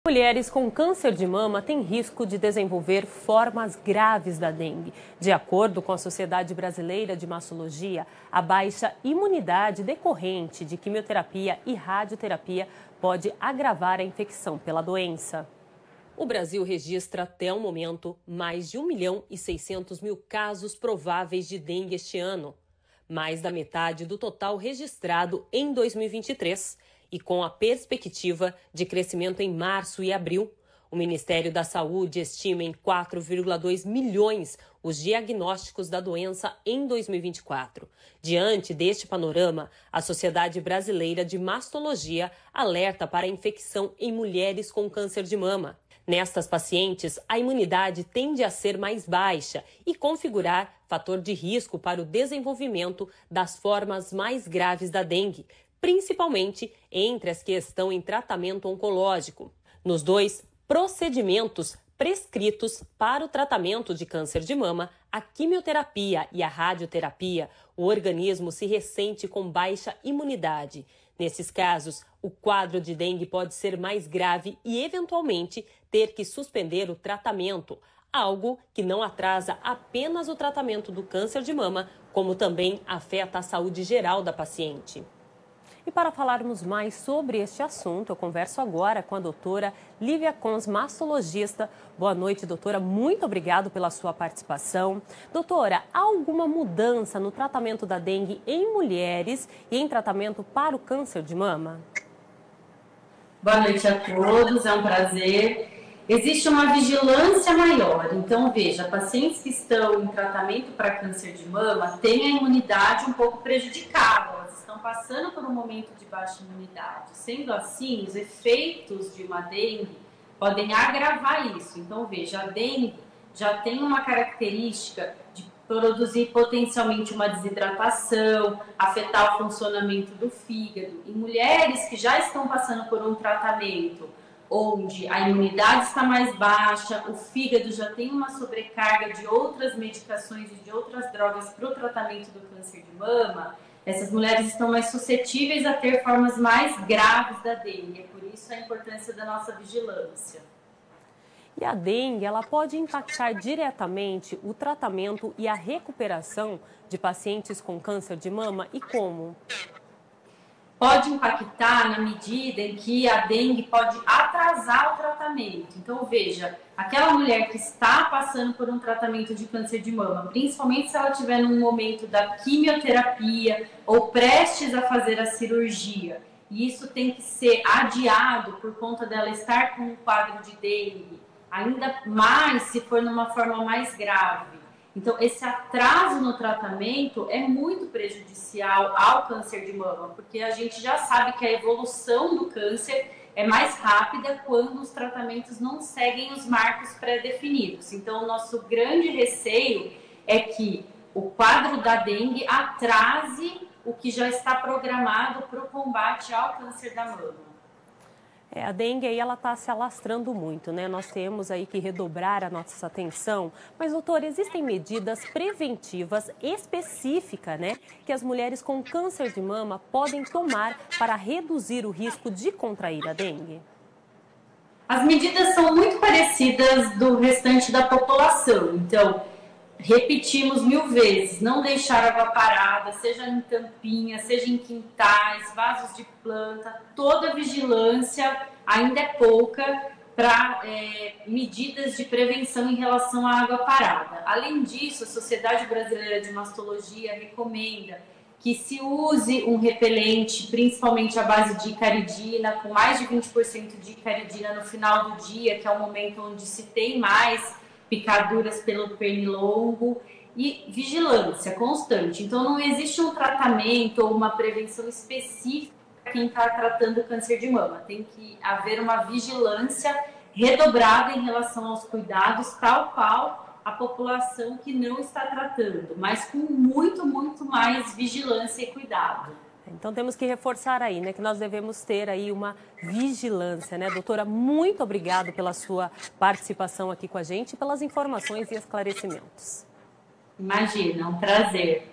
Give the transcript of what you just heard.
Mulheres com câncer de mama têm risco de desenvolver formas graves da dengue. De acordo com a Sociedade Brasileira de Mastologia, a baixa imunidade decorrente de quimioterapia e radioterapia pode agravar a infecção pela doença. O Brasil registra até o momento mais de 1.600.000 casos prováveis de dengue este ano, mais da metade do total registrado em 2023. E com a perspectiva de crescimento em março e abril, o Ministério da Saúde estima em 4,2 milhões os diagnósticos da doença em 2024. Diante deste panorama, a Sociedade Brasileira de Mastologia alerta para a infecção em mulheres com câncer de mama. Nestas pacientes, a imunidade tende a ser mais baixa e configurar fator de risco para o desenvolvimento das formas mais graves da dengue, principalmente entre as que estão em tratamento oncológico. Nos dois procedimentos prescritos para o tratamento de câncer de mama, a quimioterapia e a radioterapia, o organismo se ressente com baixa imunidade. Nesses casos, o quadro de dengue pode ser mais grave e, eventualmente, ter que suspender o tratamento, algo que não atrasa apenas o tratamento do câncer de mama, como também afeta a saúde geral da paciente. E para falarmos mais sobre este assunto, eu converso agora com a doutora Lívia Cons, mastologista. Boa noite, doutora. Muito obrigado pela sua participação. Doutora, há alguma mudança no tratamento da dengue em mulheres e em tratamento para o câncer de mama? Boa noite a todos, é um prazer. Existe uma vigilância maior. Então, veja, pacientes que estão em tratamento para câncer de mama têm a imunidade um pouco prejudicada. Estão passando por um momento de baixa imunidade. Sendo assim, os efeitos de uma dengue podem agravar isso. Então, veja, a dengue já tem uma característica de produzir potencialmente uma desidratação, afetar o funcionamento do fígado. Em mulheres que já estão passando por um tratamento onde a imunidade está mais baixa, o fígado já tem uma sobrecarga de outras medicações e de outras drogas para o tratamento do câncer de mama, essas mulheres estão mais suscetíveis a ter formas mais graves da dengue. É por isso a importância da nossa vigilância. E a dengue, ela pode impactar diretamente o tratamento e a recuperação de pacientes com câncer de mama e como? Pode impactar na medida em que a dengue pode atrasar o tratamento. Então, veja, aquela mulher que está passando por um tratamento de câncer de mama, principalmente se ela estiver num momento da quimioterapia ou prestes a fazer a cirurgia, e isso tem que ser adiado por conta dela estar com um quadro de dengue, ainda mais se for numa forma mais grave. Então, esse atraso no tratamento é muito prejudicial ao câncer de mama, porque a gente já sabe que a evolução do câncer é mais rápida quando os tratamentos não seguem os marcos pré-definidos. Então, o nosso grande receio é que o quadro da dengue atrase o que já está programado para o combate ao câncer da mama. A dengue aí ela está se alastrando muito, né? Nós temos aí que redobrar a nossa atenção. Mas, doutor, existem medidas preventivas específicas, né, que as mulheres com câncer de mama podem tomar para reduzir o risco de contrair a dengue? As medidas são muito parecidas do restante da população. Então, repetimos 1000 vezes, não deixar água parada, seja em tampinha, seja em quintais, vasos de planta, toda vigilância ainda é pouca para medidas de prevenção em relação à água parada. Além disso, a Sociedade Brasileira de Mastologia recomenda que se use um repelente, principalmente à base de icaridina, com mais de 20% de icaridina no final do dia, que é o momento onde se tem mais picaduras pelo pernilongo, e vigilância constante. Então, não existe um tratamento ou uma prevenção específica para quem está tratando câncer de mama. Tem que haver uma vigilância redobrada em relação aos cuidados, tal qual a população que não está tratando, mas com muito, muito mais vigilância e cuidado. Então temos que reforçar aí, né, que nós devemos ter aí uma vigilância, né? Doutora, muito obrigado pela sua participação aqui com a gente, pelas informações e esclarecimentos. Imagina, é um prazer.